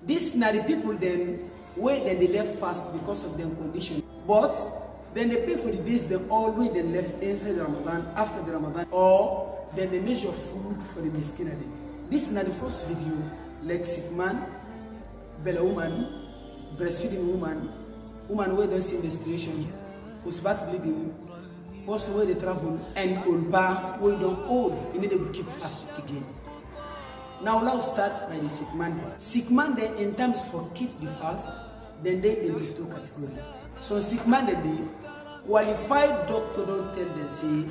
These are the people then where then they left fast because of their condition. But then they pay for the days they always then left inside the Ramadan, after the Ramadan, or then they measure food for the miskeen. This is not the first video, like sick man, bella woman, breastfeeding woman where they see menstruation, who's back bleeding, also where they travel, and ulba where they don't old, you need to keep fast again. Now let's start by the sick man. Sick man then in terms for keep the fast, then they into two categories. So sick man then they qualified doctor don't tell them say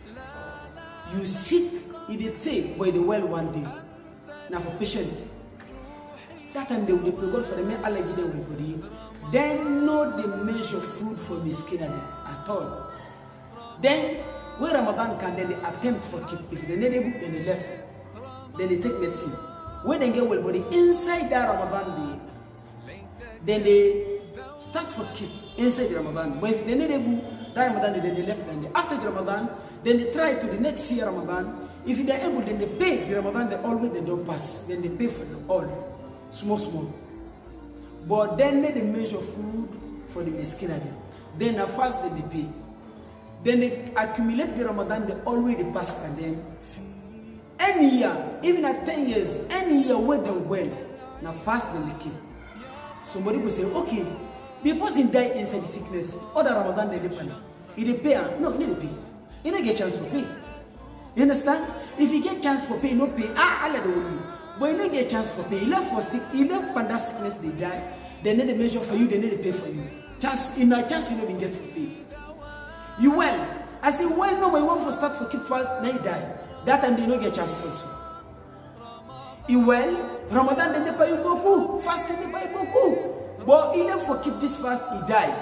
you sick if they take by the well one day. Now for patient, that time they will pray God for them Allah give them body. Then know the measure food for miskin at all. Then when Ramadan can then they attempt for keep. If they need able then they left. Then they take medicine. When they get well body inside that Ramadan day, then they start for keep inside the Ramadan. But if they need able that Ramadan then they left. Then they, after the Ramadan, then they try to the next year Ramadan. If they are able, then they pay the Ramadan. They always they don't pass. Then they pay for them all, small. But then they measure food for the miskin. Then a fast then they pay. Then they accumulate the Ramadan. They always they pass by them. Any year, even at 10 years, any year where them well, now fast then they keep. Somebody will say, okay, the person die inside the sickness, other Ramadan they pay. If they pay, no, you need to pay. You don't get chance for pay. You understand? If you get chance for pay, no pay, Allah the will. But you don't get chance for pay. You left for sick, you left for that sickness, they die. They need to measure for you, they need to pay for you. Chance, in a chance you don't even get for pay. You well. I say, well, no, my one for start for keep fast, now you die. That time they don't get chance also. You well, Ramadan then they pay you beaucoup, fast then they pay beaucoup. But he left for keep this fast, he died.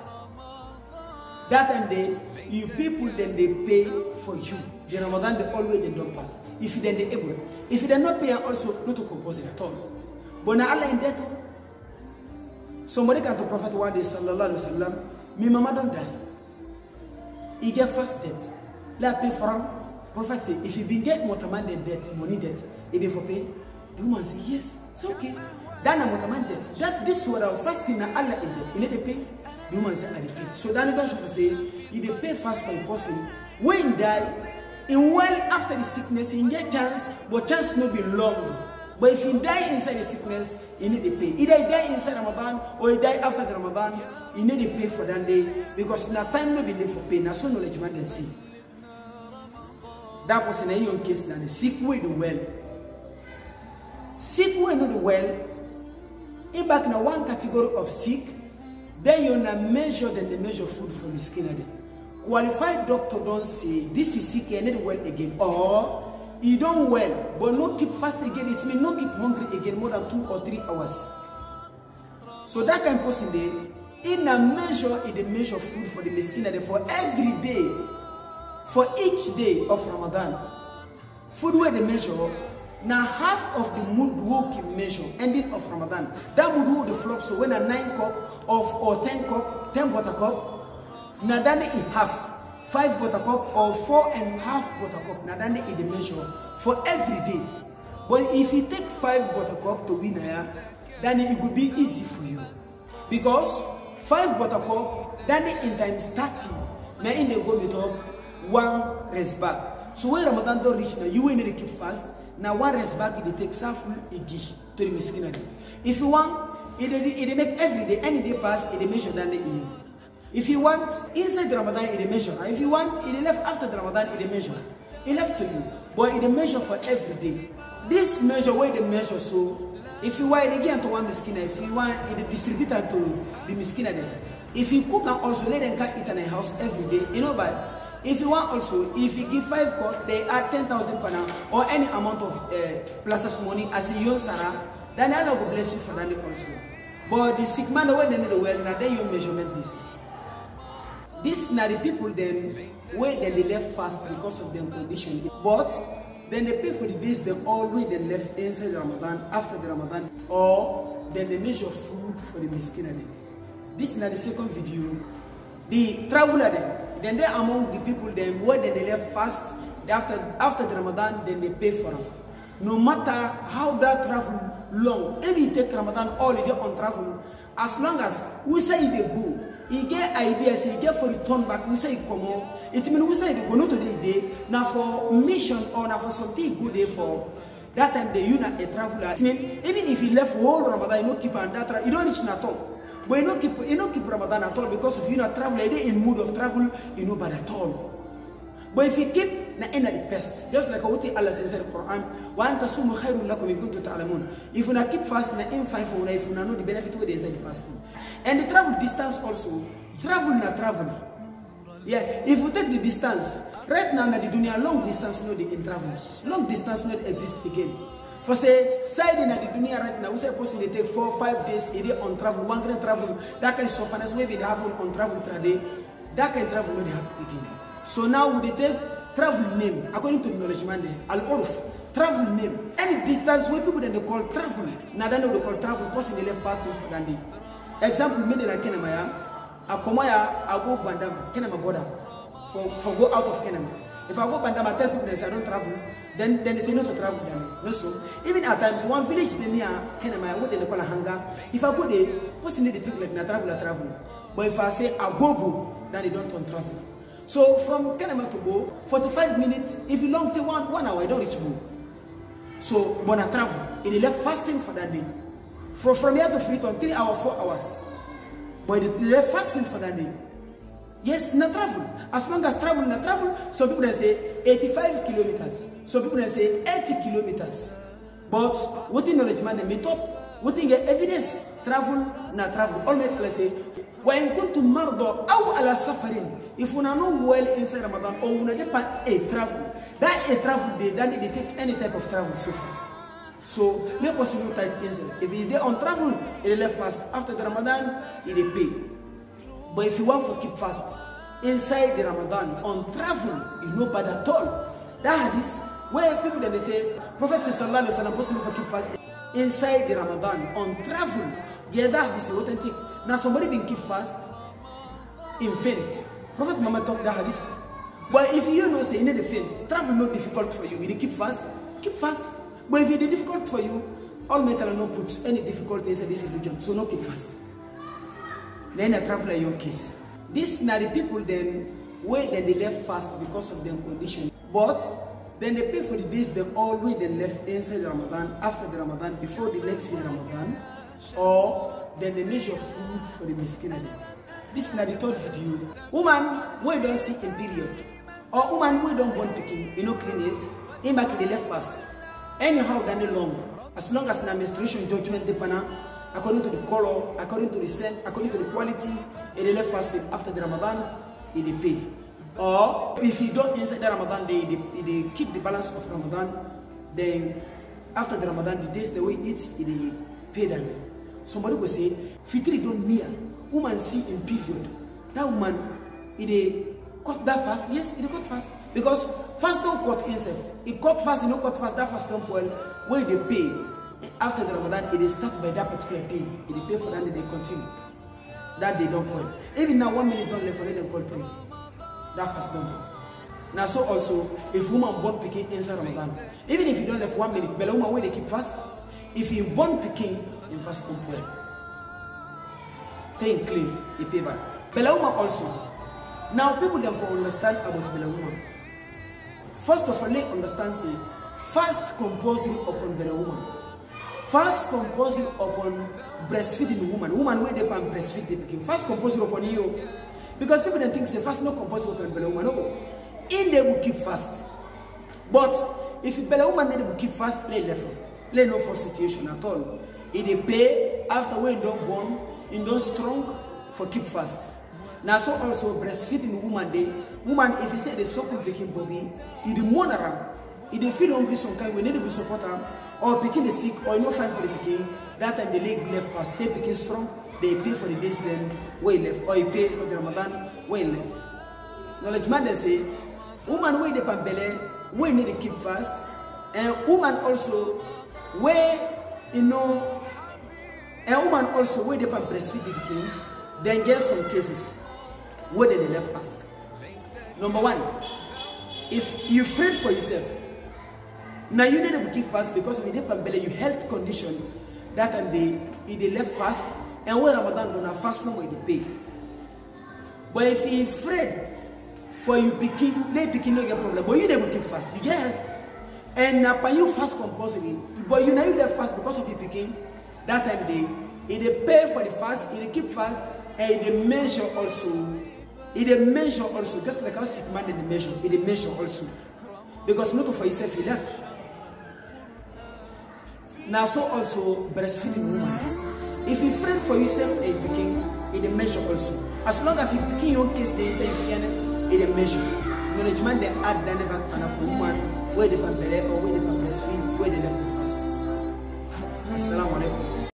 That time they, you people then they pay for you. The Ramadan they always they don't pass. If then they able, if they not pay also not to compose it at all. But now Allah in debt. Somebody came to Prophet one day sallallahu alaihi wasallam. My mama don't die. He get fast debt. Let pay for him. Prophet say if you been get motorman debt, money debt, it be for pay. The woman say yes, it's okay. Then a motorman debt. That this was our first thing. Allah in debt. You need to pay. The woman say I pay. So then the should say if they pay fast for a person when he die. In well after the sickness, he get chance, but chance no be long. But if he die inside the sickness, he need to pay. Either he die inside Ramadan or he die after the Ramadan, he need to pay for that day because na time no be there for pay. Na so knowledge man then see. That was in a young case that the sick way the well. Sick way no the well. In back na one category of sick, then you na measure then they measure food from the skin of them. Qualified doctor don't say this is sick and need well again, or you don't well but no keep fast again. It means no keep hungry again more than 2 or 3 hours. So that kind of person there in a measure in the measure food for the miskin for every day, for each day of Ramadan. Food where they measure now half of the mood walk measure ending of Ramadan. That would hold the flop. So when a 9 cup or 10 cup, 10 water cup. Nadane in half, 5 buttercup or 4.5 buttercup. Nadane in the measure for every day. But if you take 5 buttercup to win here, then it will be easy for you. Because 5 buttercup, then in times 30, now in the go with up 1 rest bag. So when Ramadan don't reach now, you will need to keep fast. Now 1 rest bag, it takes half igi to the miskin. If you want, it make every day, any day pass, it measure than the in. If you want inside the Ramadan, it measure. If you want it left after the Ramadan, it measure. It left to you, but it measure for every day. This measure where they measure. So if you want it again to one miskin, if you want it distributed to the miskin, if you cook and also let them eat in a house every day, you know. But if you want also, if you give 5 cups, they add 10,000 per annum or any amount of plus money as a young Sarah, then Allah will bless you for that also. But the sick man, the way they need the well, now then you measurement this. These are the people then where they left fast because of their condition. But then they pay for the days they always they left inside the Ramadan, after the Ramadan, or then they measure food for the miskin. This is the second video. The traveler then they among the people then where they left fast after the Ramadan, then they pay for them. No matter how that travel long. If you take Ramadan holiday on travel, as long as we say they go, he get ideas, he get for return back, we say come on. It means we say they go not to the day, now for mission or now for something good day for that time they you not a traveler. It means even if he left whole Ramadan, you don't keep on that, you don't reach at all. But you don't keep Ramadan at all because if you not travel, you in mood of travel, you know, but at all. But if you keep na end the best, just like what Allah says in the Quran, وَأَنْ تَصُومُوا خَيْرٌ لَكُمْ إِن كُنتُمْ تَعْلَمُونَ. If you not keep fasting, na end fine for you, if you not know the benefit of the fasting. And the travel distance also, travel. Yeah, if you take the distance, right now na the dunya long distance no the in travel. Long distance not exist again. For say, side in the dunya right now, we say person they take 4-5 days a day on travel, one can travel, that kind of sufferness maybe they happen on travel today, that kind of travel not happen again. So now we take travel name according to the knowledge man al-urf, travel name. Any distance where people then they call travel. Now they know they call travel, person they left fasting for that day. Example, me like Kenamaya, Akomaya, I go Bandama, Kenama border, for go out of Kenama. If I go Bandama, I tell people they say I don't travel, then they say not to travel with them. No, so even at times one village they near Kenamaya, what they call a hangar. If I go there, what's the need to think like I travel? But if I say I go, then they don't on travel. So from Kenema to go, 45 minutes, if you long take 1 hour, I don't reach Bo. So when I travel, it left fasting for that day. From here to Freetown, 3 hours, 4 hours. But it left fasting for that day. Yes, not travel. As long as travel, not travel, some people say 85 kilometers. Some people say 80 kilometers. But what in knowledge man, they meet up, what in get evidence, travel, not travel. All my people say, when kuntum mardo aw ala safarin, if we are not well inside Ramadan or we are a travel, that a travel day, then they take any type of travel so far. So make us know tight inside. If they on travel, it left fast. After the Ramadan, it pay. But if you want to keep fast inside the Ramadan on travel, you know bad at all. That hadith where people then they say, Prophet sallallahu alaihi wasallam possible for keep fast inside the Ramadan on travel. Yeah, that is authentic. Now somebody been keep fast in faint. Prophet Muhammad talked that hadith. But if you know say you need a faint, travel not difficult for you. You keep fast, keep fast. But if it is difficult for you, all metal will not put any difficulty inside this religion. So no keep fast. Then I travel in your case. These are the people then where then they left fast because of their condition. But then they pay for the days they always then left inside the Ramadan, after the Ramadan, before the next year Ramadan, or then they measure food for the MUSKEEN. This is the third video. Woman we don't see in period, or woman we don't born picking, you know clean it, in back they left fast. Anyhow than long, as long as the menstruation judgment depend according to the color, according to the scent, according to the quality, they left fasting after the Ramadan, they pay. Or if you don't inside the Ramadan, they keep the balance of Ramadan, then after the Ramadan, the days the way it they pay them. Somebody will say, Fitri don't near, woman see in period. That woman, they cut that fast? Yes, it cut fast. Because fast don't cut inside. It cut fast, you know cut fast, that fast don't well, where they pay. After the Ramadan, it start by that particular day. They pay for that, they continue. That they don't well. Even now 1 minute don't left for them call pray. That fast don't do. Now so also, if woman born picking inside Ramadan, even if you don't left 1 minute, but woman where they keep fast, if you born picking, in fast don't well. They claim, they pay back. Bella woman also. Now people don't understand about Bella woman. First of all, they understand say, fast compulsory upon Bella woman. Fast compulsory upon breastfeeding woman. Woman where they can breastfeed the picking. Fast compulsory upon you. Because people don't think say fast not compulsory upon Bella woman. No. In they will keep fast. But if Bella woman they will keep fast, they left. They no for situation at all. If they pay after when don't born, in don't strong for keep fast. Now so also breastfeeding woman they woman if you say they suckle picking body, if they mourn around, if they feel hungry sometimes we need to be support them, or picking the sick, or no find for the picking, that time the leg left fast, they picking strong, they pay for the days then way left, or you pay for the Ramadan way left. Knowledge man they say, woman where they pan belly, we need to keep fast, and woman also where you know, a woman also where they pan breastfeed the picking, then get some cases where they left fast. Number one, if you afraid for yourself, now you need to keep fast because if you dip belly, your health condition that time they left fast, and when Ramadan gonna fast no more they pay. But if you afraid for you picking, they picking no get problem. But you never keep fast, you get it. And now you fast compulsory, but you now you left fast because of you picking. That time they pay for the fast, they keep fast, and they measure also. They measure also, just like how sick man they measure also. Because not for yourself he left. Now so also breastfeeding woman. If you friend for yourself a picking, it measure also. As long as you picking your case, they say fairness, it measure. Management they add the back for woman where they can or where they can breastfeed, where they left.